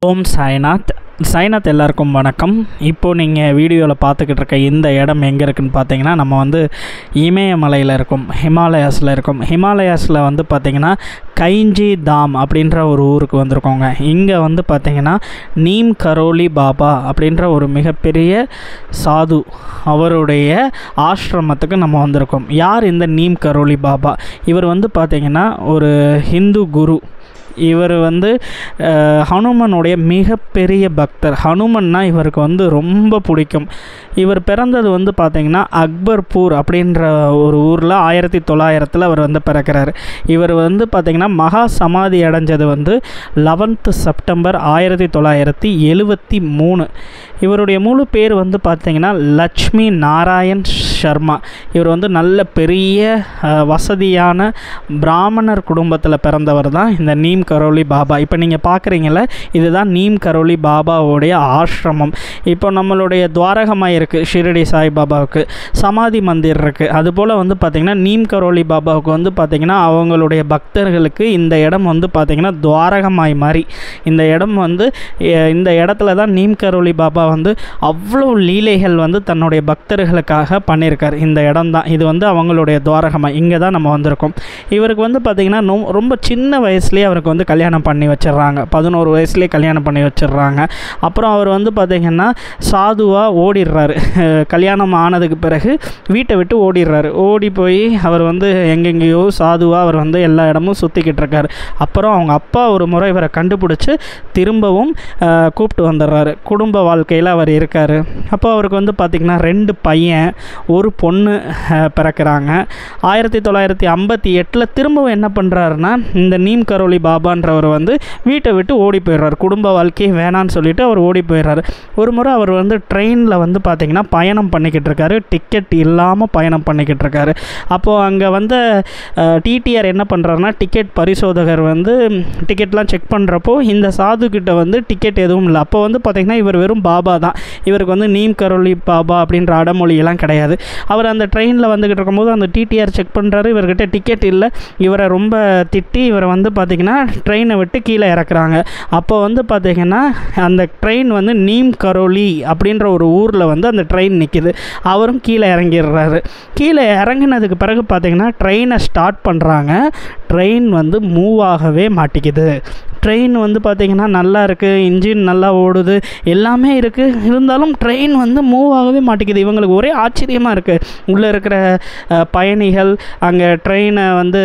ஓம் சாய்நாத். சாய்நாத் எல்லாருக்கும் வணக்கம். இப்போது நீங்கள் வீடியோவில் பார்த்துக்கிட்டு இருக்க இந்த இடம் எங்கே இருக்குதுன்னு பார்த்தீங்கன்னா, நம்ம வந்து இமயமலையில் இருக்கும், ஹிமாலயாஸில் இருக்கும். ஹிமாலயாஸில் வந்து பார்த்திங்கன்னா கைஞ்சி தாம் அப்படின்ற ஒரு ஊருக்கு வந்திருக்கோங்க. இங்கே வந்து பார்த்திங்கன்னா நீம் கரோலி பாபா அப்படின்ற ஒரு மிகப்பெரிய சாது அவருடைய ஆசிரமத்துக்கு நம்ம வந்திருக்கோம். யார் இந்த நீம் கரோலி பாபா? இவர் வந்து பார்த்திங்கன்னா ஒரு ஹிந்து குரு. இவர் வந்து ஹனுமனுடைய மிகப்பெரிய பக்தர். ஹனுமன்னா இவருக்கு வந்து ரொம்ப பிடிக்கும். இவர் பிறந்தது வந்து பார்த்திங்கன்னா அக்பர்பூர் அப்படின்ற ஒரு ஊரில் 1900 அவர் வந்து பிறக்கிறார். இவர் வந்து பார்த்திங்கன்னா மகா சமாதி அடைஞ்சது வந்து 11 செப்டம்பர் 1973. இவருடைய முழு பேர் வந்து பார்த்திங்கன்னா லட்சுமி நாராயண் சர்மா. இவர் வந்து நல்ல பெரிய வசதியான பிராமணர் குடும்பத்தில் பிறந்தவர் தான் இந்த நீம் கரோலி பாபா. இப்போ நீங்கள் பார்க்குறீங்கள, இதுதான் நீம் கரோலி பாபாவுடைய ஆசிரமம். இப்போ நம்மளுடைய துவாரகமாக இருக்குது ஷிரடி சாய்பாபாவுக்கு, சமாதி மந்திர் இருக்குது. அதுபோல் வந்து பார்த்திங்கன்னா நீம் கரோலி பாபாவுக்கு வந்து பார்த்திங்கன்னா அவங்களுடைய பக்தர்களுக்கு இந்த இடம் வந்து பார்த்திங்கன்னா துவாரகமாய் மாதிரி. இந்த இடம் வந்து இந்த இடத்துல தான் நீம் கரோலி பாபா வந்து அவ்வளோ லீலைகள் வந்து தன்னுடைய பக்தர்களுக்காக பண்ணியிருக்கார். இந்த இடம் தான் இது வந்து அவங்களுடைய துவாரகமாக. இங்கே தான் நம்ம வந்திருக்கோம். இவருக்கு வந்து பார்த்திங்கன்னா ரொம்ப சின்ன வயசுலேயே அவருக்கு வந்து கல்யாணம் பண்ணி வச்சிடுறாங்க. 11 வயசுலேயே கல்யாணம் பண்ணி வச்சிடுறாங்க. அப்புறம் அவர் வந்து பார்த்திங்கன்னா சாதுவாக ஓடிடுறாரு. கல்யாணம் ஆனதுக்கு பிறகு வீட்டை விட்டு ஓடிடுறாரு. ஓடி போய் அவர் வந்து எங்கெங்கேயோ சாதுவாக அவர் வந்து எல்லா இடமும் சுற்றிக்கிட்டு இருக்கார். அப்புறம் அவங்க அப்பா ஒரு முறை இவரை கண்டுபிடிச்சி திரும்பவும் கூப்பிட்டு வந்துடுறாரு. குடும்ப வாழ்க்கையில் அவர் இருக்கார். அப்போ அவருக்கு வந்து பார்த்திங்கன்னா 2 பையன், ஒரு பொண்ணு பிறக்கிறாங்க. 1958 திரும்பவும் என்ன பண்ணுறாருன்னா, இந்த நீம் கரோலி பாபான்றவர் வந்து வீட்டை விட்டு ஓடி போயிடுறார். குடும்ப வாழ்க்கையை வேணான்னு சொல்லிட்டு அவர் ஓடி போயிடுறாரு. ஒரு முறை அவர் வந்து ட்ரெயினில் வந்து பார்த்திங்கன்னா பயணம் பண்ணிக்கிட்டு இருக்காரு. டிக்கெட் இல்லாமல் பயணம் பண்ணிக்கிட்டு இருக்காரு. அப்போது அங்கே வந்து டிடிஆர் என்ன பண்ணுறாருன்னா, டிக்கெட் பரிசோதகர் வந்து டிக்கெட்லாம் செக் பண்ணுறப்போ இந்த சாதுக்கிட்ட வந்து டிக்கெட் எதுவும் இல்லை. அப்போ வந்து பார்த்திங்கன்னா இவர் வெறும் பாபா தான். இவருக்கு வந்து நீம் கரோலி பாபா அப்படின்ற அடமொழியெல்லாம் கிடையாது. அவர் அந்த ட்ரெயினில் வந்துக்கிட்டு இருக்கும்போது அந்த டிடிஆர் செக் பண்ணுறாரு, இவர்கிட்ட டிக்கெட் இல்லை. இவரை ரொம்ப திட்டி இவரை வந்து பார்த்திங்கன்னா ட்ரெயினை விட்டு கீழே இறக்குறாங்க. அப்போ வந்து பார்த்திங்கன்னா அந்த ட்ரெயின் வந்து நீம் கரோலி அப்படின்ற ஒரு ஊரில் வந்து அந்த ட்ரெயின் நிற்கிது. அவரும் கீழே இறங்கிடுறாரு. கீழே இறங்கினதுக்கு பிறகு பார்த்திங்கன்னா ட்ரெயினை ஸ்டார்ட் பண்ணுறாங்க. ட்ரெயின் வந்து மூவ் ஆகவே மாட்டிக்குது. ட்ரெயின் வந்து பார்த்திங்கன்னா நல்லா இருக்குது, இன்ஜின் நல்லா ஓடுது, எல்லாமே இருக்குது. இருந்தாலும் ட்ரெயின் வந்து மூவ் ஆகவே மாட்டேங்குது. இவங்களுக்கு ஒரே ஆச்சரியமாக இருக்குது. உள்ளே இருக்கிற பயணிகள், அங்கே ட்ரெயினை வந்து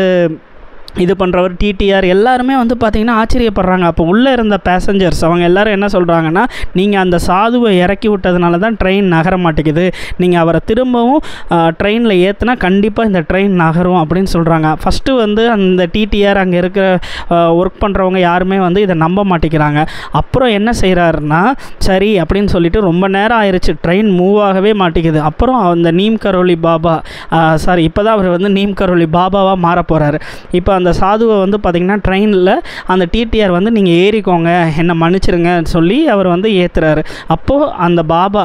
இது பண்ணுறவர் டிடிஆர் எல்லாருமே வந்து பார்த்திங்கன்னா ஆச்சரியப்படுறாங்க. அப்போ உள்ளே இருந்த பேசஞ்சர்ஸ் அவங்க எல்லோரும் என்ன சொல்கிறாங்கன்னா, நீங்கள் அந்த சாதுவை இறக்கி விட்டதுனால தான் ட்ரெயின் நகர மாட்டேங்குது. நீங்கள் அவரை திரும்பவும் ட்ரெயினில் ஏற்றுனா கண்டிப்பாக இந்த ட்ரெயின் நகரும் அப்படின்னு சொல்கிறாங்க. ஃபஸ்ட்டு வந்து அந்த டிடிஆர் அங்கே இருக்கிற ஒர்க் பண்ணுறவங்க யாருமே வந்து இதை நம்ப மாட்டேங்கிறாங்க. அப்புறம் என்ன செய்கிறாருன்னா, சரி அப்படின்னு சொல்லிட்டு ரொம்ப நேரம் ஆயிடுச்சு, ட்ரெயின் மூவ் ஆகவே மாட்டேங்குது. அப்புறம் அந்த நீம் கரோலி பாபா இப்போ தான் அவர் வந்து நீம் கரோலி பாபாவாக மாற போகிறாரு. இப்போ அந்த சாதுவை வந்து பார்த்திங்கன்னா ட்ரெயினில் அந்த டிடிஆர் வந்து நீங்கள் ஏறிக்கோங்க, என்னை மன்னிச்சிருங்க சொல்லி அவர் வந்து ஏற்றுறாரு. அப்போது அந்த பாபா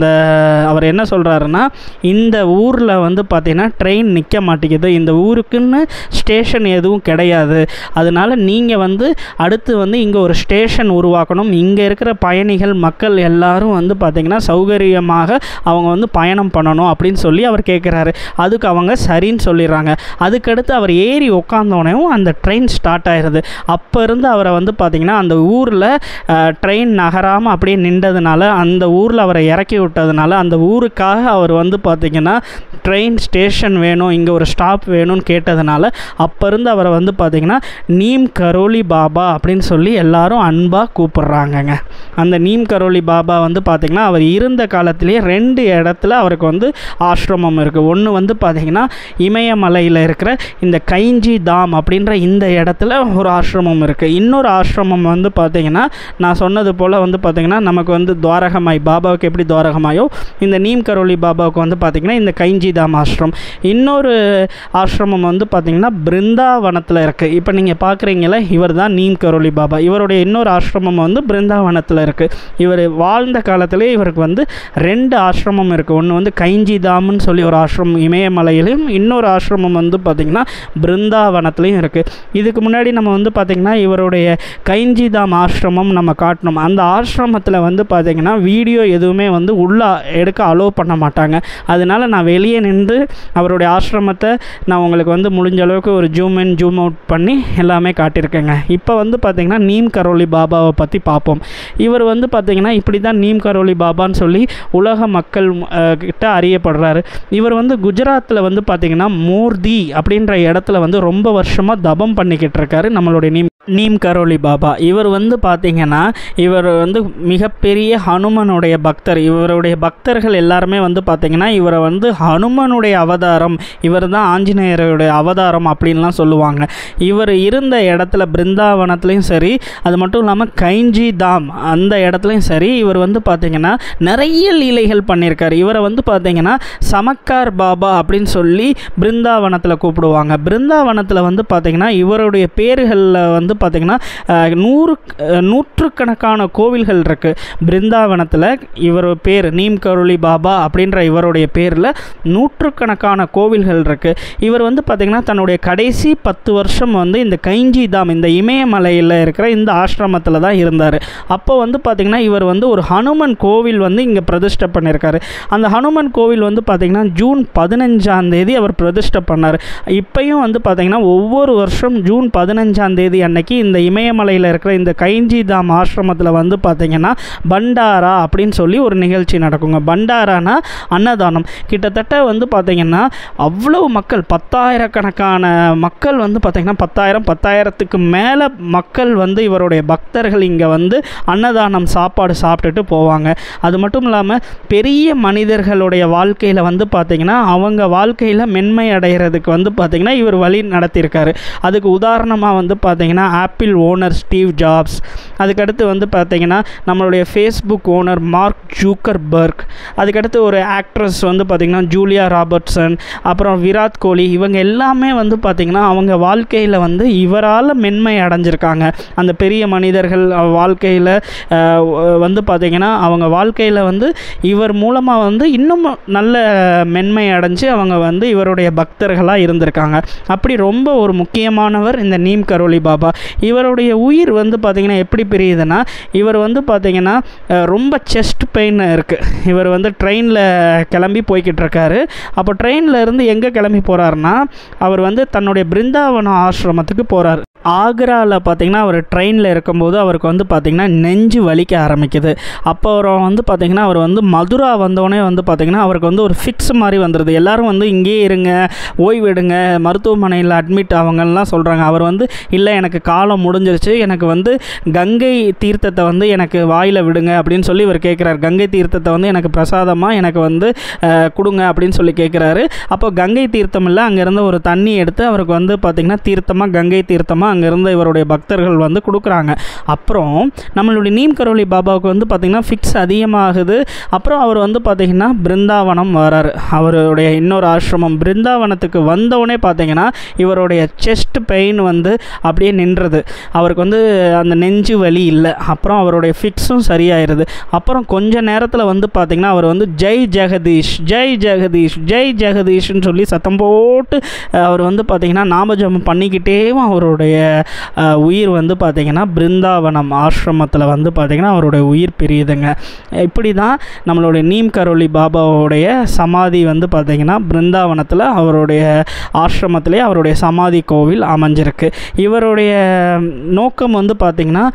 அவர் என்ன சொல்கிறாருன்னா, இந்த ஊரில் வந்து பார்த்திங்கன்னா ட்ரெயின் நிற்க மாட்டேங்குது, இந்த ஊருக்குன்னு ஸ்டேஷன் எதுவும் கிடையாது, அதனால் நீங்கள் வந்து அடுத்து வந்து இங்கே ஒரு ஸ்டேஷன் உருவாக்கணும், இங்கே இருக்கிற பயணிகள் மக்கள் எல்லாரும் வந்து பார்த்திங்கன்னா சௌகரியமாக அவங்க வந்து பயணம் பண்ணணும் அப்படின்னு சொல்லி அவர் கேட்குறாரு. அதுக்கு அவங்க சரின்னு சொல்லிடுறாங்க. அதுக்கடுத்து அவர் ஏறி உட்காந்தோடனே அந்த ட்ரெயின் ஸ்டார்ட் ஆயிடுது. அப்போ இருந்து அவரை வந்து பார்த்திங்கன்னா அந்த ஊரில் ட்ரெயின் நகராமல் அப்படியே நின்றதுனால, அந்த ஊரில் அவரை இறக்கி விட்டதுனால, அந்த ஊருக்காக அவர் வந்து பார்த்திங்கன்னா ட்ரெயின் ஸ்டேஷன் வேணும், இங்கே ஒரு ஸ்டாப் வேணும்னு கேட்டதுனால அப்போ இருந்து அவரை வந்து பார்த்திங்கன்னா நீம் கரோலி பாபா அப்படின்னு சொல்லி எல்லாரும் அன்பாக கூப்பிட்றாங்கங்க. அந்த நீம் கரோலி பாபா வந்து பார்த்திங்கன்னா அவர் இருந்த காலத்திலேயே 2 இடத்துல அவருக்கு வந்து ஆசிரமம் இருக்குது. ஒன்று வந்து பார்த்திங்கன்னா இமயமலையில் இருக்கிற இந்த கைஞ்சி தாம் அப்படின்ற இந்த இடத்துல ஒரு ஆசிரமம் இருக்குது. இன்னொரு ஆசிரமம் வந்து பார்த்திங்கன்னா நான் சொன்னது போல் வந்து பார்த்திங்கன்னா நமக்கு வந்து துவாரகமாய், பாபாவுக்கு எப்படி துவாரகமாயோ இந்த நீம் கரோலி பாபாவுக்கு வந்து பார்த்திங்கன்னா இந்த கைஞ்சி தாம் ஆசிரமம். இன்னொரு ஆசிரமம் வந்து பார்த்திங்கன்னா பிருந்தாவனத்தில் இருக்குது. இப்போ நீங்கள் பார்க்குறீங்களா, இவர் தான் நீம் கரோலி பாபா. இவருடைய இன்னொரு ஆசிரமம் வந்து பிருந்தாவனத்தில் இருக்குது. இவர் வாழ்ந்த காலத்திலே இவருக்கு வந்து 2 ஆசிரமம் இருக்குது. ஒன்று வந்து கைஞ்சி தாம்னு சொல்லி ஒரு ஆசிரமம் இமயமலையிலையும், இன்னொரு ஆசிரமம் வந்து பார்த்திங்கன்னா பிருந்தாவனத்தில் ஆசிரமத்துலேயும் இருக்குது. இதுக்கு முன்னாடி நம்ம வந்து பார்த்திங்கன்னா இவருடைய கைஞ்சி தாம் ஆசிரமம் நம்ம காட்டணும். அந்த ஆசிரமத்தில் வந்து பார்த்திங்கன்னா வீடியோ எதுவுமே வந்து உள்ளே எடுக்க அலோவ் பண்ண மாட்டாங்க. அதனால் நான் வெளியே நின்று அவருடைய ஆசிரமத்தை நான் உங்களுக்கு வந்து முடிஞ்ச அளவுக்கு ஒரு ஜூம் இன் ஜூம் அவுட் பண்ணி எல்லாமே காட்டியிருக்கேங்க. இப்போ வந்து பார்த்திங்கன்னா நீம் கரோலி பாபாவை பற்றி பார்ப்போம். இவர் வந்து பார்த்திங்கன்னா இப்படி தான் நீம் கரோலி பாபான்னு சொல்லி உலக மக்கள் கிட்ட அறியப்படுறாரு. இவர் வந்து குஜராத்தில் வந்து பார்த்திங்கன்னா மோர்தி அப்படின்ற இடத்துல வந்து ரொம்ப வருஷமாக தபம் பண்ணிக்கிட்டு இருக்காரு நம்மளுடைய நீம் கரோலி பாபா. இவர் வந்து பார்த்திங்கன்னா இவர் வந்து மிகப்பெரிய ஹனுமனுடைய பக்தர். இவருடைய பக்தர்கள் எல்லாருமே வந்து பார்த்திங்கன்னா இவரை வந்து ஹனுமனுடைய அவதாரம், இவர் தான் ஆஞ்சநேயருடைய அவதாரம் அப்படின்லாம் சொல்லுவாங்க. இவர் இருந்த இடத்துல பிருந்தாவனத்துலேயும் சரி, அது மட்டும் இல்லாமல் கைஞ்சி தாம் அந்த இடத்துலையும் சரி, இவர் வந்து பார்த்திங்கன்னா நிறைய லீலைகள் பண்ணியிருக்காரு. இவரை வந்து பார்த்திங்கன்னா சமக்கார் பாபா அப்படின்னு சொல்லி பிருந்தாவனத்தில் கூப்பிடுவாங்க. பிருந்தாவனத்தில் வந்து பார்த்திங்கன்னா இவருடைய பேர்களில் வந்து பார்த்திங்கன்னா நூற்றுக்கணக்கான கோவில்கள் இருக்குது. பிருந்தாவனத்தில் இவர் பேர் நீம் கரோலி பாபா அப்படின்ற இவருடைய பேரில் நூற்றுக்கணக்கான கோவில்கள் இருக்குது. இவர் வந்து பார்த்திங்கன்னா தன்னுடைய கடைசி 10 வருஷம் வந்து இந்த கைஞ்சி தாம் இந்த இமயமலையில் இருக்கிற இந்த ஆசிரமத்தில் தான் இருந்தார். அப்போ வந்து பார்த்திங்கன்னா இவர் வந்து ஒரு ஹனுமன் கோவில் வந்து இங்கே பிரதிஷ்டை பண்ணியிருக்காரு. அந்த ஹனுமன் கோவில் வந்து பார்த்திங்கன்னா ஜூன் 15 அவர் பிரதிஷ்டை பண்ணார். இப்போயும் வந்து பார்த்திங்கன்னா ஒவ்வொரு வருஷம் ஜூன் 15 அன்னைக்கு இந்த இமயமலையில் இருக்கிற இந்த கைஞ்சி தாம் ஆசிரமத்தில் வந்து பார்த்திங்கன்னா பண்டாரா அப்படின்னு சொல்லி ஒரு நிகழ்ச்சி நடக்குங்க. பண்டாரானா அன்னதானம். கிட்டத்தட்ட வந்து பார்த்திங்கன்னா அவ்வளோ மக்கள், 10,000 கணக்கான மக்கள் வந்து பார்த்திங்கன்னா 10,000க்கு மேலே மக்கள் வந்து இவருடைய பக்தர்கள் இங்கே வந்து அன்னதானம் சாப்பாடு சாப்பிட்டுட்டு போவாங்க. அது மட்டும் இல்லாமல் பெரிய மனிதர்களுடைய வாழ்க்கையில் வந்து பார்த்திங்கன்னா அவங்க வாழ்க்கையில் மென்மை அடைகிறதுக்கு வந்து பார்த்திங்கன்னா இவர் வழி நடத்தியிருக்காரு. அதுக்கு உதாரணமாக வந்து பார்த்திங்கன்னா ஆப்பிள் ஓனர் ஸ்டீவ் ஜாப்ஸ், அதுக்கடுத்து வந்து பார்த்திங்கன்னா நம்மளுடைய ஃபேஸ்புக் ஓனர் மார்க் ஜூக்கர்பர்க், அதுக்கடுத்து ஒரு ஆக்ட்ரஸ் வந்து பார்த்திங்கன்னா ஜூலியா ராபர்ட்சன், அப்புறம் விராட் கோலி, இவங்க எல்லாமே வந்து பார்த்திங்கன்னா அவங்க வாழ்க்கையில் வந்து இவரால் மென்மை அடைஞ்சிருக்காங்க. அந்த பெரிய மனிதர்கள் வாழ்க்கையில் வந்து பார்த்திங்கன்னா அவங்க வாழ்க்கையில் வந்து இவர் மூலமாக வந்து இன்னும் நல்ல மென்மை அடைஞ்சு அவங்க வந்து இவருடைய பக்தர்களாக இருந்திருக்காங்க. அப்படி ரொம்ப ஒரு முக்கியமானவர் இந்த நீம் கரோலி பாபா. இவருடைய உயிர் வந்து பார்த்திங்கன்னா எப்படி பிரியுதுன்னா, இவர் வந்து பார்த்திங்கன்னா ரொம்ப செஸ்ட் பெயின் இருக்குது. இவர் வந்து ட்ரெயினில் கிளம்பி போய்கிட்டு இருக்காரு. அப்போ ட்ரெயினில் இருந்து எங்கே கிளம்பி போகிறாருன்னா அவர் வந்து தன்னுடைய பிருந்தாவன ஆசிரமத்துக்கு போகிறார். ஆக்ராவில் பார்த்திங்கன்னா அவர் ட்ரெயினில் இருக்கும்போது அவருக்கு வந்து பார்த்திங்கன்னா நெஞ்சு வலிக்க ஆரம்பிக்குது. அப்போ அவர் வந்து பார்த்திங்கன்னா அவர் வந்து மதுரா வந்தோடனே வந்து பார்த்திங்கன்னா அவருக்கு வந்து ஒரு ஃபிக்ஸ் மாதிரி வந்துடுது. எல்லோரும் வந்து இங்கேயே இருங்க, ஓய்வெடுங்க, மருத்துவமனையில் அட்மிட் அவங்கெல்லாம் சொல்கிறாங்க. அவர் வந்து இல்லை, எனக்கு காலம் முடிஞ்சிருச்சு, எனக்கு வந்து கங்கை தீர்த்தத்தை வந்து எனக்கு வாயில் விடுங்க அப்படின்னு சொல்லி இவர் கேட்குறாரு. கங்கை தீர்த்தத்தை வந்து எனக்கு பிரசாதமாக எனக்கு வந்து கொடுங்க அப்படின்னு சொல்லி கேட்குறாரு. அப்போ கங்கை தீர்த்தம் இல்லை, அங்கேருந்து ஒரு தண்ணி எடுத்து அவருக்கு வந்து பார்த்திங்கன்னா தீர்த்தமாக கங்கை தீர்த்தமாக அங்கேருந்து இவருடைய பக்தர்கள் வந்து கொடுக்குறாங்க. அப்புறம் நம்மளுடைய நீம் கரோலி பாபாவுக்கு வந்து பார்த்திங்கன்னா ஃபிக்ஸ் அதிகமாகுது. அப்புறம் அவர் வந்து பார்த்திங்கன்னா பிருந்தாவனம் வராரு. அவருடைய இன்னொரு ஆசிரமம் பிருந்தாவனத்துக்கு வந்தவுடனே பார்த்திங்கன்னா இவருடைய செஸ்ட் பெயின் வந்து அப்படியே நின்றது. அவருக்கு வந்து அந்த நெஞ்சு வலி இல்லை. அப்புறம் அவருடைய ஃபிக்ஸும் சரியாயிருது. அப்புறம் கொஞ்ச நேரத்தில் வந்து பார்த்திங்கன்னா அவர் வந்து ஜெய் ஜெகதீஷ் ஜெய் ஜெகதீஷ் ஜெய் ஜெகதீஷ்னு சொல்லி சத்தம் போட்டு அவர் வந்து பார்த்திங்கன்னா நாமஜபம் பண்ணிக்கிட்டேவும் அவருடைய உயிர் வந்து பார்த்திங்கன்னா பிருந்தாவனம் ஆசிரமத்தில் வந்து பார்த்திங்கன்னா அவருடைய உயிர் பிரியுதுங்க. இப்படி தான் நம்மளுடைய நீம் கரோலி பாபாவுடைய சமாதி வந்து பார்த்திங்கன்னா பிருந்தாவனத்தில் அவருடைய ஆசிரமத்திலே அவருடைய சமாதி கோவில் அமைஞ்சிருக்கு. இவருடைய நோக்கம் வந்து பார்த்திங்கன்னா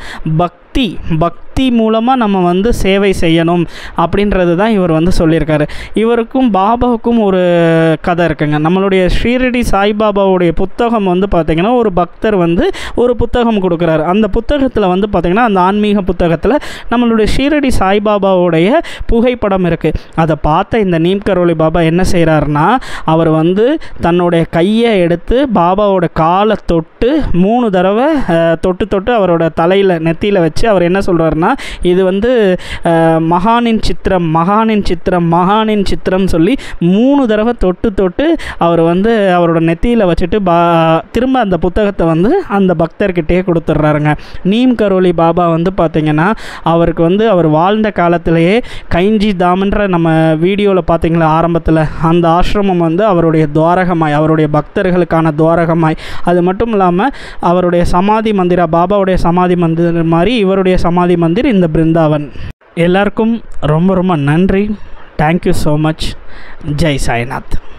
பக்தி மூலமாக நம்ம வந்து சேவை செய்யணும் அப்படின்றது தான் இவர் வந்து சொல்லியிருக்காரு. இவருக்கும் பாபாவுக்கும் ஒரு கதை இருக்குங்க. நம்மளுடைய ஷீரடி சாய்பாபாவுடைய புத்தகம் வந்து பார்த்திங்கன்னா ஒரு பக்தர் வந்து ஒரு புத்தகம் கொடுக்குறாரு. அந்த புத்தகத்தில் வந்து பார்த்திங்கன்னா அந்த ஆன்மீக புத்தகத்தில் நம்மளுடைய ஷீரடி சாய்பாபாவுடைய புகைப்படம் இருக்குது. அதை பார்த்த இந்த நீம் கரோலி பாபா என்ன செய்கிறாருன்னா அவர் வந்து தன்னுடைய கையை எடுத்து பாபாவோட காலை தொட்டு 3 தடவை தொட்டு அவரோட தலையில் நெத்தியில் வச்சு அவர் என்ன சொல்கிறாருன்னா, இது வந்து மகானின் சித்திரம் சொல்லி 3 தடவை தொட்டு அவர் வந்து அவரோட நெத்தியில் வச்சுட்டு திரும்ப அந்த புத்தகத்தை வந்து அந்த பக்தர்கிட்டே கொடுத்துட்றாருங்க. நீம் கரோலி பாபா வந்து பார்த்திங்கன்னா அவருக்கு வந்து அவர் வாழ்ந்த காலத்திலேயே கைஞ்சி தாம்ன்ற நம்ம வீடியோவில் பார்த்திங்களா ஆரம்பத்தில், அந்த ஆசிரமம் வந்து அவருடைய துவாரகமாய், அவருடைய பக்தர்களுக்கான துவாரகமாய், அது மட்டும் இல்லாமல் அவருடைய சமாதி மந்திரா, பாபாவுடைய சமாதி மந்திர் மாதிரி இவருடைய சமாதி மந்திர் இந்த பிருந்தாவன். எல்லாருக்கும் ரொம்ப ரொம்ப நன்றி. Thank you so much. ஜெய் சாய்நாத்.